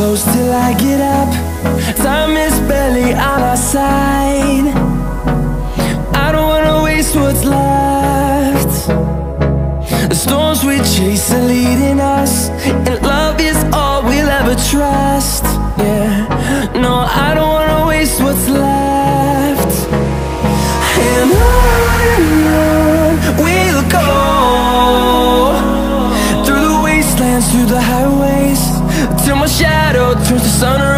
close till I get up. Time is barely on our side. I don't wanna waste what's left. The storms we chase are leading us, and love is all we'll ever trust. Yeah, no, I don't wanna waste what's left. And on we'll go, through the wastelands, through the highways, till my shadow turns to sun rays.